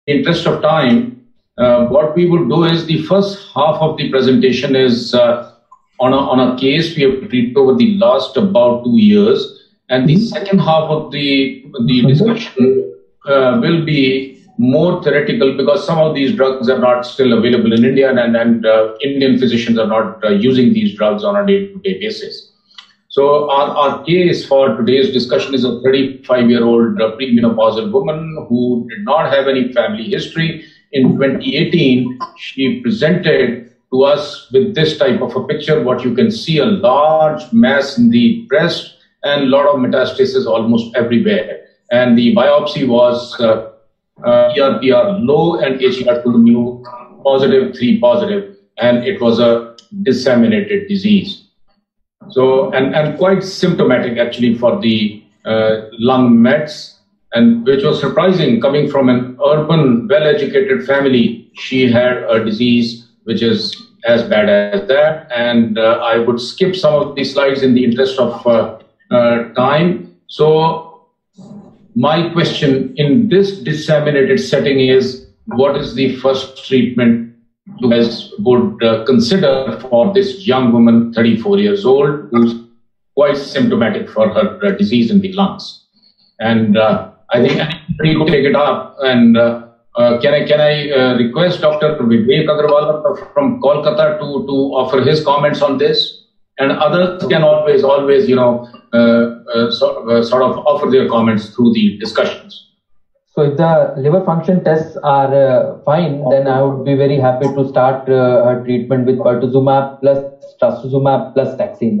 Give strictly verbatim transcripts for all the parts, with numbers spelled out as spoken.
interest of time, uh, what we would do is the first half of the presentation is uh, on, a, on a case we have treated over the last about two years. And the second half of the, the discussion uh, will be more theoretical because some of these drugs are not still available in India and, and uh, Indian physicians are not uh, using these drugs on a day-to-day basis. So our, our case for today's discussion is a thirty-five-year-old uh, premenopausal woman who did not have any family history. In twenty eighteen, she presented to us with this type of a picture. What you can see, a large mass in the breast and a lot of metastasis almost everywhere. And the biopsy was uh, uh, E R P R low and H E R two new positive, three positive, and it was a disseminated disease. So, and, and quite symptomatic actually for the uh, lung mets, and which was surprising coming from an urban, well-educated family. She had a disease which is as bad as that. And uh, I would skip some of the slides in the interest of uh, uh, time. So my question in this disseminated setting is, what is the first treatment you guys would uh, consider for this young woman, thirty-four years old, who's quite symptomatic for her uh, disease in the lungs? And uh, I think anybody could take it up. And uh, uh, can I can I uh, request Doctor Vivek Agrawal from Kolkata to to offer his comments on this? And others can always always you know uh, uh, so, uh, sort of offer their comments through the discussions. So if the liver function tests are uh, fine, then I would be very happy to start uh, her treatment with pertuzumab plus trastuzumab plus taxane.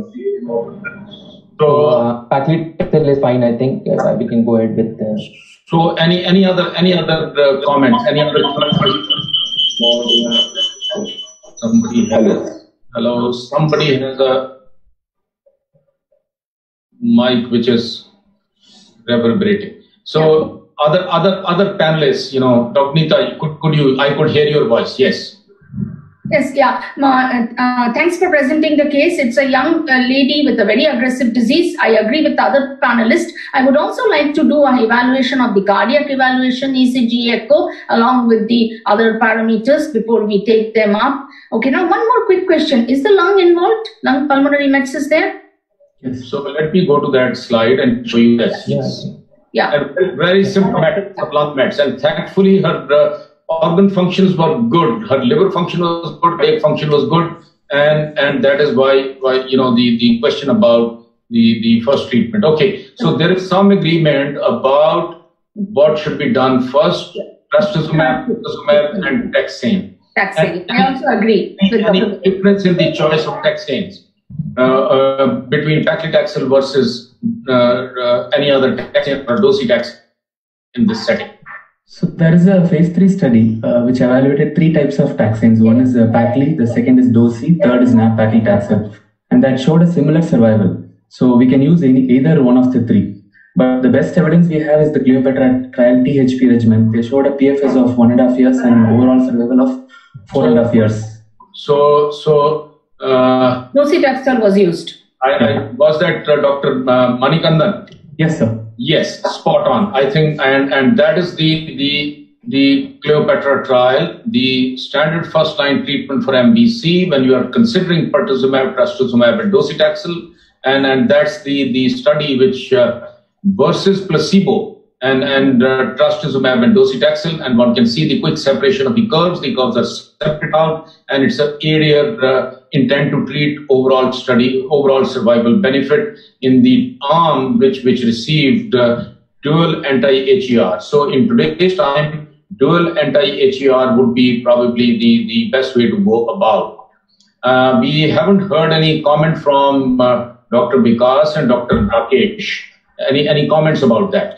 So uh, paclitaxel is fine, I think. Uh, we can go ahead with. Uh, so any any other any other uh, comments? Any other somebody has hello. Somebody has a mic which is reverberating. So. Other other other panelists, you know, Doctor Nita, could could you? I could hear your voice. Yes. Yes, yeah. Uh, thanks for presenting the case. It's a young uh, lady with a very aggressive disease. I agree with the other panelists. I would also like to do an evaluation of the cardiac evaluation, E C G, echo, along with the other parameters before we take them up. Okay. Now, one more quick question: is the lung involved? Lung pulmonary mets is there? Yes. So let me go to that slide and show you that. Yes. Yeah. And very symptomatic of lung mets, and thankfully her uh, organ functions were good. Her liver function was good, cardiac function was good, and and that is why why you know the the question about the the first treatment. Okay, so there is some agreement about what should be done first: trastuzumab, trastuzumab, and taxane. Taxane. I also agree. With any difference in the choice of taxanes uh, uh, between paclitaxel versus Uh, uh, any other taxane or docetaxel in this setting? So there is a phase three study uh, which evaluated three types of taxanes. One is uh, Pacli, the second is Dosi, third is nab-paclitaxel, and that showed a similar survival. So we can use any, either one of the three. But the best evidence we have is the Cleopatra trial T H P regimen. They showed a P F S of one and a half years and overall survival of four so, and a half years. So, so uh, docetaxel was used. I, I, was that uh, Doctor Uh, Manikandan? Yes, sir. Yes, spot on. I think, and and that is the the the Cleopatra trial, the standard first line treatment for M B C when you are considering pertuzumab, trastuzumab, and docetaxel, and and that's the the study which uh, versus placebo and and uh, trastuzumab and docetaxel, and one can see the quick separation of the curves. The curves are separated out, and it's a eight-year uh, intent to treat overall study, overall survival benefit in the arm which which received uh, dual anti-H E R. So in today's time, dual anti-H E R would be probably the the best way to go about. Uh, we haven't heard any comment from uh, Doctor Vikas and Doctor Rakesh. Any any comments about that?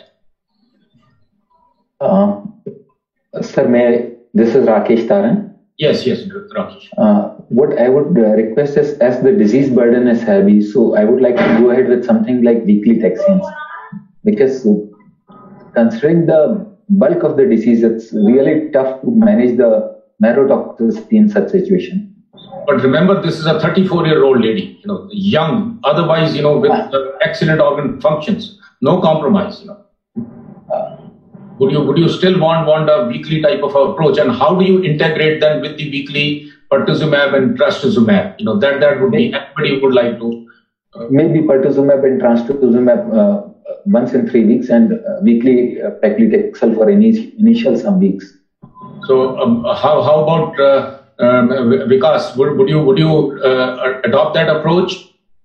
Uh, sir, may I, this is Rakesh Taran. Yes, yes, Rakesh. Uh, what I would uh, request is, as the disease burden is heavy, so I would like to go ahead with something like weekly taxanes, because considering the bulk of the disease, it's really tough to manage the marrow toxicity in such situation. But remember, this is a thirty-four-year-old lady, you know, young, otherwise, you know, with uh, excellent organ functions, no compromise, you know. would you would you still want want a weekly type of approach? And how do you integrate them with the weekly pertuzumab and trastuzumab? You know, that that would be anybody would like to. Uh, Maybe pertuzumab and trastuzumab uh, once in three weeks and uh, weekly uh, paclitaxel for any initial some weeks. So um, how how about uh, um, Vikas? Would would you would you uh, adopt that approach?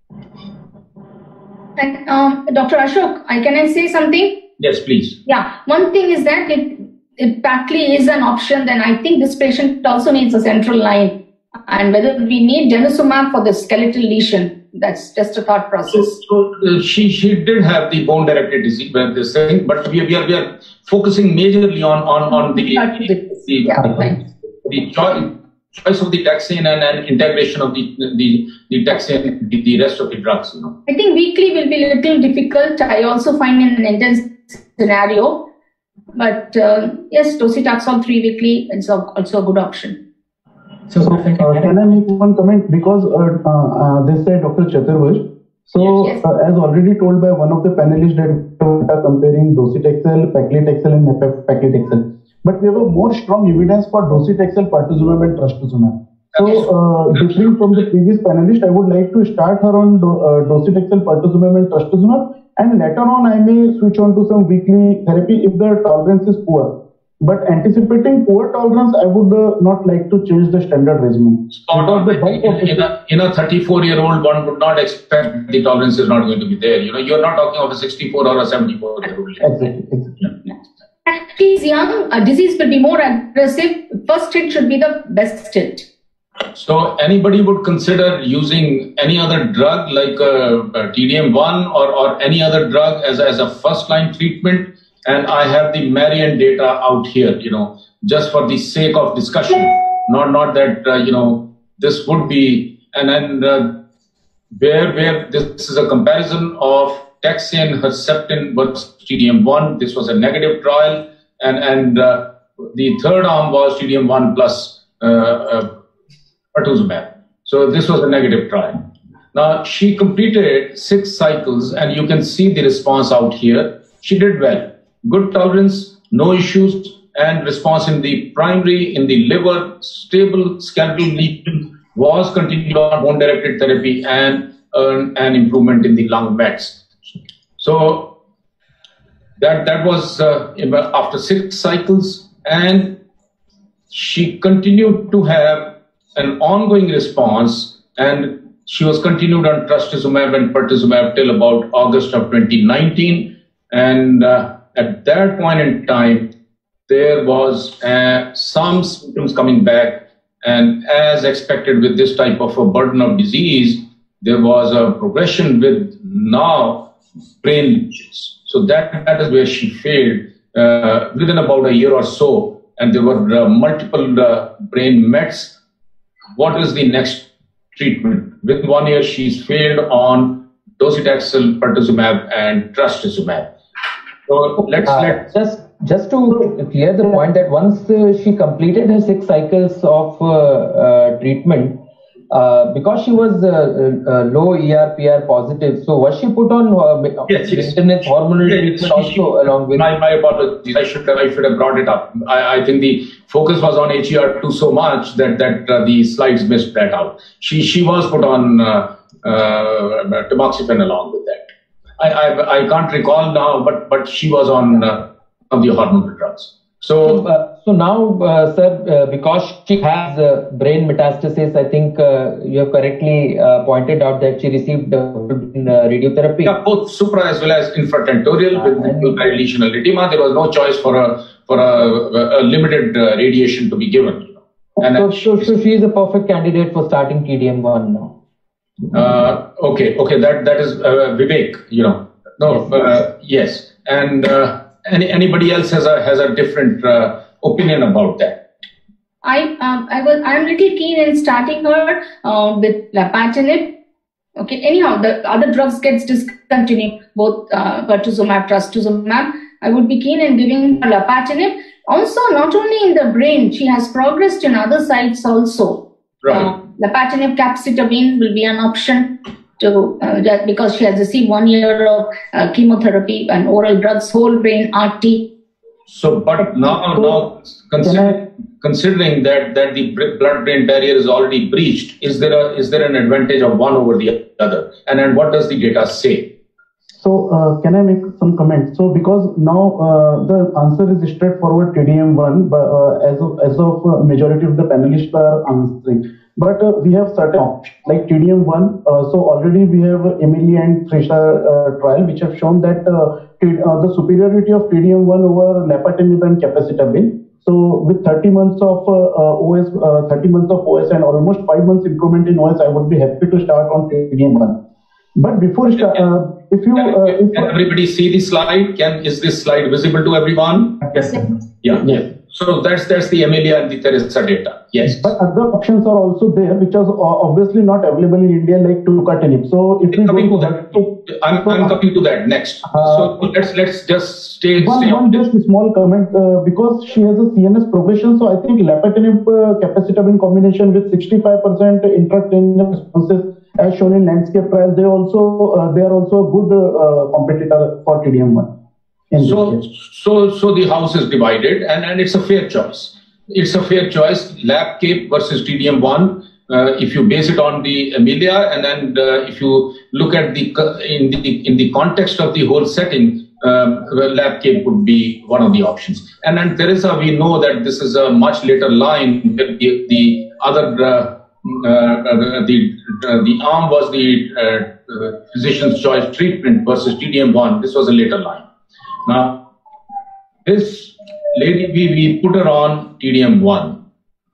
And, um, Doctor Ashok, I can I say something? Yes, please. Yeah, one thing is that if, if Pacli is an option, then I think this patient also needs a central line. And whether we need denosumab for the skeletal lesion, that's just a thought process. So, so uh, she she did have the bone-directed disease, uh, this thing, but we are, we are we are focusing majorly on on on the the, the, yeah, right. the choice. choice of the taxane and, and integration of the the, the taxane, the, the rest of the drugs, you know. I think weekly will be a little difficult. I also find in an intense scenario, but uh, yes, docetaxel three weekly is also a good option. So, so uh, can I make one comment? Because uh, uh, this said Doctor Chaturvedi. So, yes, yes. Uh, as already told by one of the panelists, that we are comparing docetaxel, paclitaxel, and paclitaxel. But we have a more strong evidence for docetaxel, pertuzumab, and trastuzumab. So, uh, differing from the previous panelist, I would like to start her on do, uh, docetaxel, pertuzumab, and trastuzumab, and later on I may switch on to some weekly therapy if the tolerance is poor. But anticipating poor tolerance, I would uh, not like to change the standard regimen. In, in a in a thirty-four-year-old, one would not expect the tolerance is not going to be there. You know, you're not talking of a sixty-four or a seventy-four-year-old. Exactly, exactly. Yeah. He's young, a disease will be more aggressive. First hit should be the best hit. So anybody would consider using any other drug like uh, T D M one or, or any other drug as, as a first-line treatment? And I have the Marion data out here, you know, just for the sake of discussion, not not that, uh, you know, this would be, and then uh, where, where this is a comparison of taxane, Herceptin versus T D M one. This was a negative trial, and and uh, the third arm was T D M one plus uh, uh, pertuzumab. So this was a negative trial. Now she completed six cycles, and you can see the response out here. She did well, good tolerance, no issues, and response in the primary, in the liver, stable skeletal lesion, was continued on bone-directed therapy, and earned an improvement in the lung mets. So that that was uh, after six cycles, and she continued to have an ongoing response, and she was continued on trastuzumab and pertuzumab till about August of twenty nineteen, and uh, at that point in time, there was uh, some symptoms coming back, and as expected with this type of a burden of disease, there was a progression with now brain lesions. So that, that is where she failed uh, within about a year or so, and there were uh, multiple uh, brain mets. What is the next treatment? Within one year, she's failed on docetaxel, pertuzumab, and trastuzumab. So let's uh, let just just to clear the point that once uh, she completed her six cycles of uh, uh, treatment, uh, because she was uh, uh, low E R P R positive, so was she put on uh, yes, yes. maintenance hormonal yes, treatment she, also she, along with? My, my apologies. I should have, I should have brought it up. I, I think the focus was on H E R two so much that that uh, the slides missed that out. She she was put on uh, uh, tamoxifen along with that. I, I I can't recall now, but but she was on uh, on the hormonal drugs. So so, uh, so now, uh, sir, uh, because she has uh, brain metastasis, I think uh, you have correctly uh, pointed out that she received uh, radiotherapy. Yeah, both supra as well as infratentorial uh, with lesional edema. There was no choice for a for a, a limited uh, radiation to be given. You know. And so, so, so she is a perfect candidate for starting T D M one now. Uh, okay, okay, that that is uh, Vivek. You know, no, yes, uh, yes. and uh, any, anybody else has a has a different uh, opinion about that. I um, I was I'm little keen in starting her uh, with lapatinib. Okay, anyhow, the other drugs gets discontinued, both uh, pertuzumab, trastuzumab. I would be keen in giving her lapatinib. Also, not only in the brain, she has progressed in other sites also. Right. Uh, lapatinib capecitabine will be an option to uh, just because she has received one year of uh, chemotherapy and oral drugs, whole brain R T. So, but now, so, now consider, considering that that the blood-brain barrier is already breached, is there a is there an advantage of one over the other? And then what does the data say? So, uh, can I make some comments? So, because now uh, the answer is straightforward T D M one, but uh, as of as of uh, majority of the panelists are answering. But uh, we have certain options like T D M one. Uh, so already we have Emily and Trisha uh, trial, which have shown that uh, t- uh, the superiority of T D M one over lapatinib and capecitabine. So with thirty months of uh, uh, O S, uh, thirty months of O S and almost five months improvement in O S, I would be happy to start on T D M one. But before, sta- uh, if you, can, uh, if can everybody see the slide? Can is this slide visible to everyone? Yes, sir. Yeah, yeah. So that's that's the Amelia and the Teresa data. Yes. But other options are also there, which are obviously not available in India, like tucatinib. So if we coming go to to that, so, I'm, so, I'm coming to that next. Uh, so let's let's just stay. One, stay one just a small comment, uh, because she has a C N S progression, so I think lapatinib uh, capecitabine combination with sixty-five percent intracranial responses as shown in landscape trial, they also uh, they are also a good uh, competitor for T D M one. So so so the house is divided, and, and it's a fair choice. It's a fair choice. LabCape versus T D M one. Uh, if you base it on the Amelia, and then uh, if you look at the in the in the context of the whole setting, um, LabCape would be one of the options. And then Teresa, we know that this is a much later line. The, the other uh, uh, the uh, the arm was the uh, uh, physician's choice treatment versus T D M one. This was a later line. Now, this lady, we, we put her on T D M one,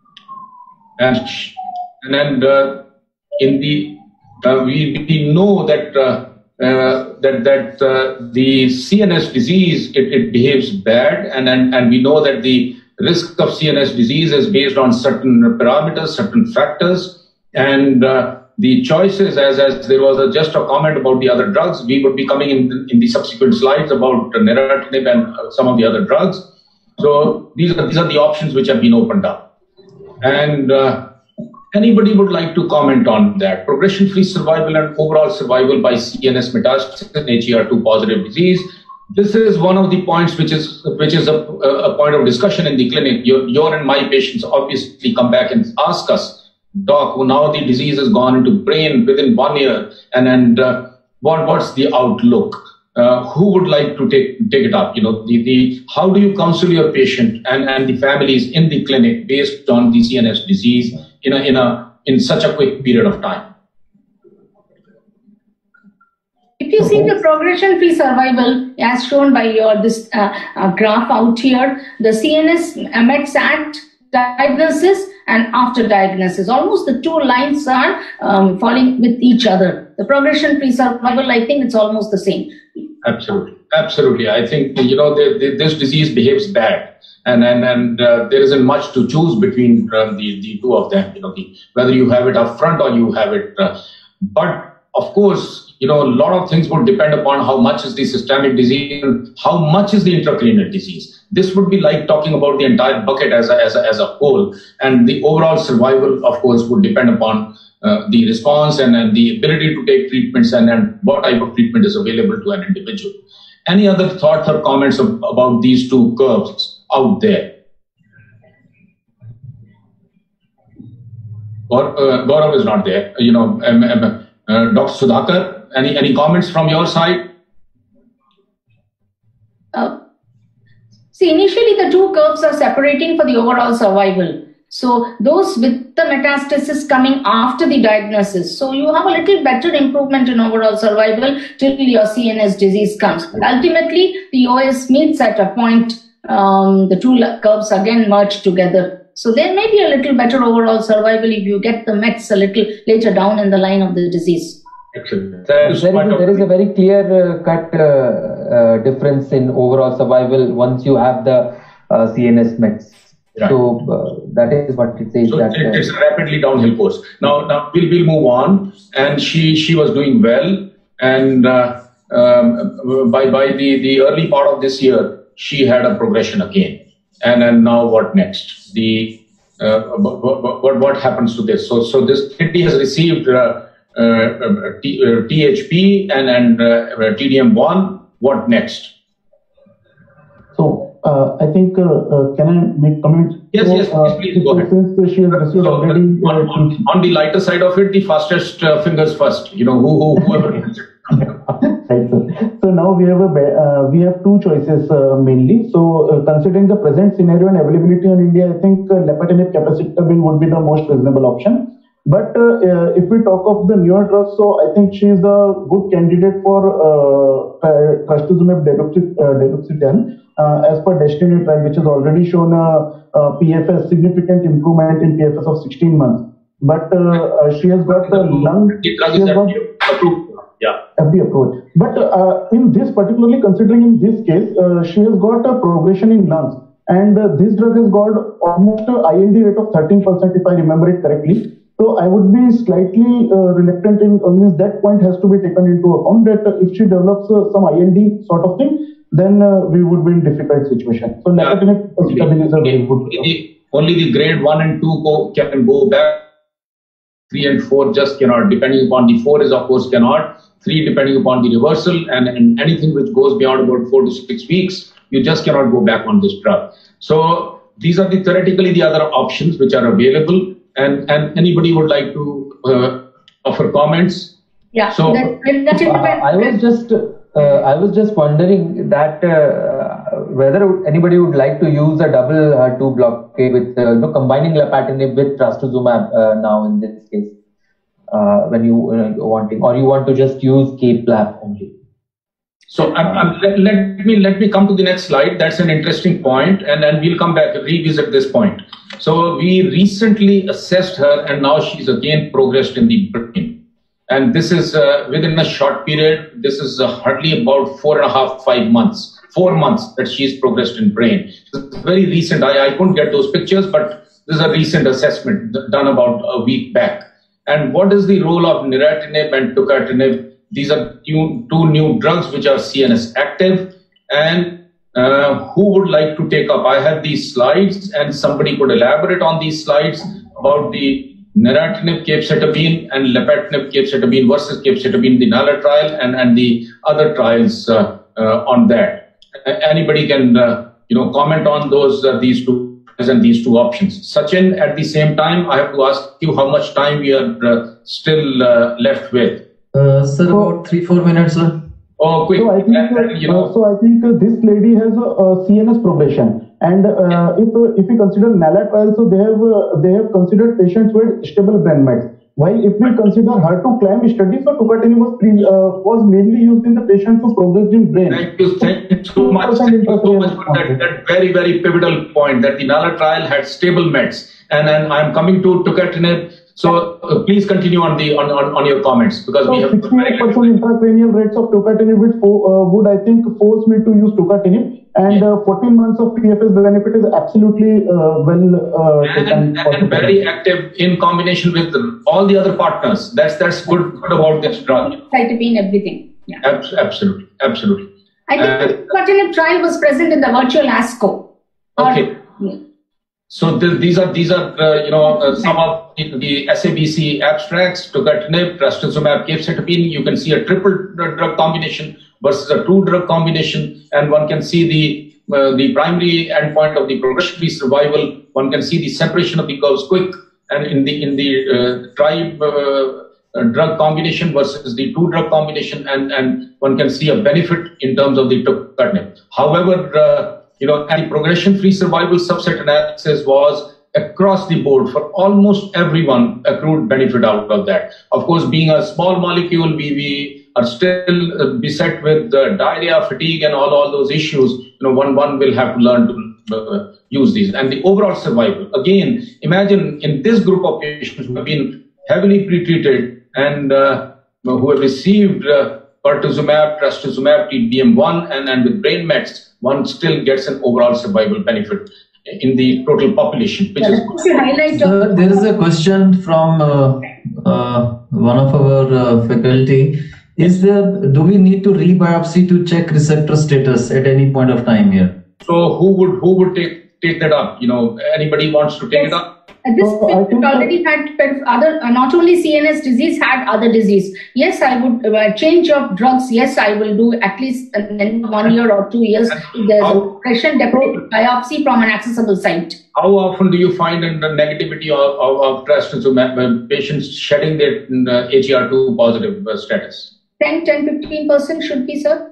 and she, and then uh, in the uh, we, we know that uh, uh, that that uh, the C N S disease it, it behaves bad, and, and and we know that the risk of C N S disease is based on certain parameters, certain factors, and uh, the choices, as as there was a, just a comment about the other drugs, we would be coming in in the subsequent slides about neratinib and some of the other drugs. So these are these are the options which have been opened up, and uh, anybody would like to comment on that? Progression-free survival and overall survival by C N S metastasis in H E R two positive disease. This is one of the points which is which is a, a point of discussion in the clinic. Your, your and my patients obviously come back and ask us, Doc, well, now the disease has gone into brain within one year, and and uh, what what's the outlook? Uh, who would like to take take it up? You know, the, the how do you counsel your patient and, and the families in the clinic based on the C N S disease in a in a in such a quick period of time? If you see the progression-free survival as shown by your this uh, uh, graph out here, the C N S Mets at diagnosis and after diagnosis, almost the two lines are um, falling with each other. The progression-free survival, I think it's almost the same. Absolutely, absolutely. I think you know they, they, this disease behaves bad, and and and uh, there isn't much to choose between uh, the the two of them. You know, the, whether you have it up front or you have it, uh, but of course. You know, a lot of things would depend upon how much is the systemic disease and how much is the intracranial disease. This would be like talking about the entire bucket as a, as a, as a whole. And the overall survival, of course, would depend upon uh, the response and, and the ability to take treatments and, and what type of treatment is available to an individual. Any other thoughts or comments of, about these two curves out there? Or uh, Gaurav is not there. You know, um, um, uh, Doctor Sudhakar. Any any comments from your side? Uh, see, initially the two curves are separating for the overall survival. So those with the metastasis coming after the diagnosis. So you have a little better improvement in overall survival till your C N S disease comes. Ultimately, the O S meets at a point, um, the two curves again merge together. So there may be a little better overall survival if you get the Mets a little later down in the line of the disease. Excellent. There is, a, there is a very clear uh, cut uh, uh, difference in overall survival once you have the uh, C N S Mets. Right. So uh, that is what it says. So that, it, it's a rapidly downhill course. Now, now we'll, we'll move on. And she she was doing well. And uh, um, by by the, the early part of this year, she had a progression again. And then now what next? The uh, what, what what happens to this? So so this kidney has received. Uh, Uh, T, uh, T H P and, and uh, T D M one, what next? So, uh, I think, uh, uh, can I make comment? Yes, so, yes, uh, please, please go ahead. Since she has received So, already... on, on, on the lighter side of it, the fastest uh, fingers first, you know, who, who whoever. Right, sir. So now we have a uh, we have two choices uh, mainly. So uh, considering the present scenario and availability in India, I think uh, Lapatinib capecitabine would be the most reasonable option. But uh, uh, if we talk of the newer drugs, so I think she is a good candidate for uh, trastuzumab deruxtecan uh, as per Destiny trial, which has already shown a, a P F S significant improvement in P F S of sixteen months. But uh, uh, she has got the lung. The drug is approved. Yeah. F D A approved. But uh, in this, particularly considering in this case, uh, she has got a progression in lungs, and uh, this drug has got almost a I L D rate of thirteen percent, if I remember it correctly. So I would be slightly uh, reluctant in, uh, means that point has to be taken into account that uh, if she develops uh, some I L D sort of thing, then uh, we would be in difficult situation. So yeah. Lapatinib is a very good drug. Only the grade one and two go, can go back. Three and four just cannot. Depending upon the four is of course cannot. Three depending upon the reversal, and, and anything which goes beyond about four to six weeks, you just cannot go back on this drug. So these are the theoretically the other options which are available. And and anybody would like to uh, offer comments? Yeah. So that, that uh, I was just uh, I was just wondering that uh, whether anybody would like to use a double H E R two blockade with uh, you know, combining Lapatinib with trastuzumab uh, now in this case uh, when you uh, wanting, or you want to just use K-P L A P only. So I'm, I'm, let, let me let me come to the next slide. That's an interesting point, and then we'll come back and revisit this point. So we recently assessed her, and now she's again progressed in the brain. And this is uh, within a short period. This is uh, hardly about four and a half, five months, four months that she's progressed in brain. It's very recent. I, I couldn't get those pictures, but this is a recent assessment done about a week back. And what is the role of neratinib and tucatinib? These are two, two new drugs which are C N S active. And uh, who would like to take up? I have these slides, and somebody could elaborate on these slides about the neratinib capecitabine and lapatinib capecitabine versus capecitabine, the NALA trial, and, and the other trials uh, uh, on that. Anybody can uh, you know comment on those uh, these two and these two options. Sachin, at the same time, I have to ask you how much time we are uh, still uh, left with. Uh, sir, about three, four minutes, sir. Oh, quick. So I think, uh, you know, uh, so I think uh, this lady has a, a C N S progression, and uh, if uh, if we consider NALA trial, so they have uh, they have considered patients with stable brain mets. While if we consider H E R two CLAMP study, so tucatinib was pre, uh, was mainly used in the patients who progressed in brain. Thank you, thank you so much. Thank you so much for that, that very very pivotal point that the NALA trial had stable mets, and and I'm coming to tucatinib. So uh, please continue on the on, on, on your comments, because so we have sixty-eight percent intracranial rates of tucatinib would, uh, would I think force me to use tucatinib, and yeah. uh, fourteen months of P F S benefit is absolutely uh, well uh, and, and, and very active in combination with all the other partners. That's that's good, good about this drug. Cytopine, everything. Yeah. Ab- absolutely, absolutely. I think uh, the tucatinib trial was present in the virtual ASCO. Okay. Or, yeah. So th- these are these are uh, you know uh, some of the, the S A B C abstracts. Tucatinib, trastuzumab, capecitabine. You can see a triple drug combination versus a two drug combination, and one can see the uh, the primary endpoint of the progression-free survival. One can see the separation of the curves quick, and in the in the uh, tri uh, drug combination versus the two drug combination, and and one can see a benefit in terms of the tucatinib. However, uh, you know, and the progression-free survival subset analysis was across the board for almost everyone, accrued benefit out of that. Of course, being a small molecule, we, we are still beset with uh, diarrhea, fatigue, and all, all those issues. You know, one, one will have to learn to uh, use these. And the overall survival, again, imagine in this group of patients who have been heavily pretreated and uh, who have received uh, pertuzumab, trastuzumab, T D M one, and, and with brain mets, one still gets an overall survival benefit in the total population, which is good. Sir, there is a question from uh, uh, one of our uh, faculty. Is there, do we need to re-biopsy to check receptor status at any point of time here? So who would who would take take that up? You know, anybody wants to take yes. it up? And this So I patient think already had other, uh, not only C N S disease, had other disease. Yes, I would uh, change of drugs. Yes, I will do at least in one year or two years if there's a progression, definitely biopsy from an accessible site. How often do you find in the negativity of, of, of trastuzumab when patients shedding their uh, H E R two positive uh, status? ten, ten, fifteen percent should be, sir.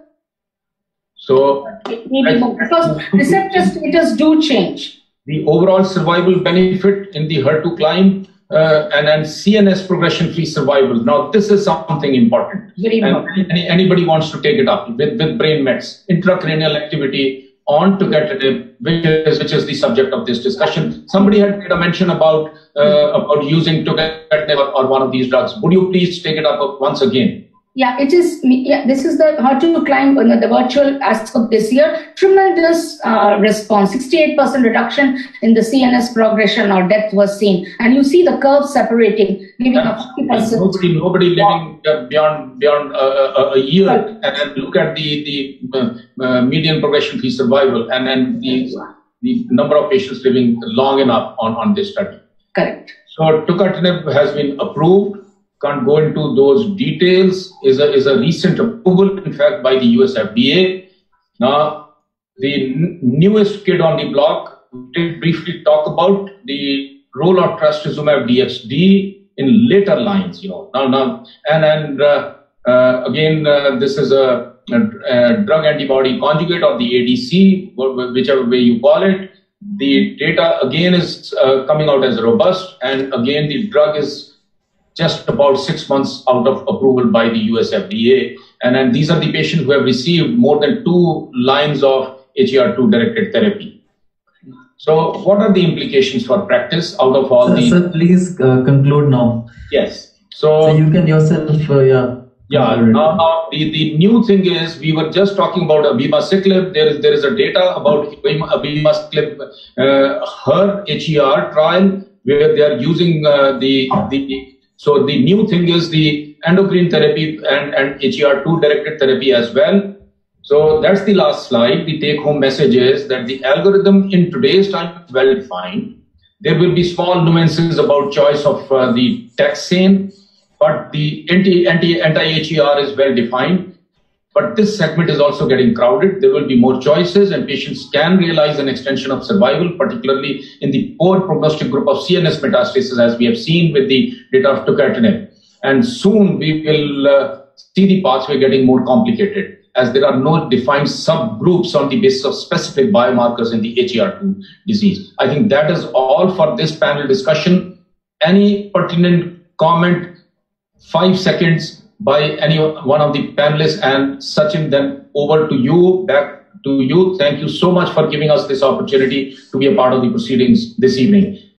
So, maybe more, because receptor status do change. The overall survival benefit in the H E R two climb uh, and then C N S progression-free survival. Now, this is something important. Very important. And any, anybody wants to take it up with, with brain mets, intracranial activity on tucatinib, which is, which is the subject of this discussion. Somebody had made a mention about, uh, about using tucatinib or, or one of these drugs. Would you please take it up once again? Yeah, it is. Yeah, this is the H E R two climb, uh, the virtual aspect this year. Tremendous uh, response. sixty-eight percent reduction in the C N S progression or death was seen, and you see the curve separating, giving a forty percent. Nobody, nobody living uh, beyond beyond uh, a, a year, and then look at the the uh, uh, median progression-free survival, and then the the number of patients living long enough on on this study. Correct. So tucatinib has been approved. Can't go into those details. Is a is a recent approval, in fact, by the U S F D A. Now, the n- newest kid on the block, we did briefly talk about the role of trastuzumab D X D in later lines. You know, now now and and uh, uh, again, uh, this is a, a, a drug antibody conjugate or the A D C, whichever way you call it. The data again is uh, coming out as robust, and again the drug is just about six months out of approval by the U S F D A. And then these are the patients who have received more than two lines of H E R two directed therapy. So what are the implications for practice out of all sir, these? Sir, please uh, conclude now. Yes. So, so you can yourself, uh, yeah. Yeah, now, now the, the new thing is, we were just talking about abemaciclib. There is there is a data about abemaciclib, uh, her H E R trial, where they are using uh, the the So the new thing is the endocrine therapy and, and H E R two directed therapy as well. So that's the last slide. The take-home message is that the algorithm in today's time is well defined. There will be small nuances about choice of uh, the taxane, but the anti, anti, anti-H E R is well defined. But this segment is also getting crowded. There will be more choices, and patients can realize an extension of survival, particularly in the poor prognostic group of C N S metastasis, as we have seen with the data of tucatinib. And soon we will uh, see the pathway getting more complicated, as there are no defined subgroups on the basis of specific biomarkers in the H E R two disease. I think that is all for this panel discussion. Any pertinent comment, five seconds, by any one of the panelists, and Sachin, then over to you, back to you. Thank you so much for giving us this opportunity to be a part of the proceedings this evening.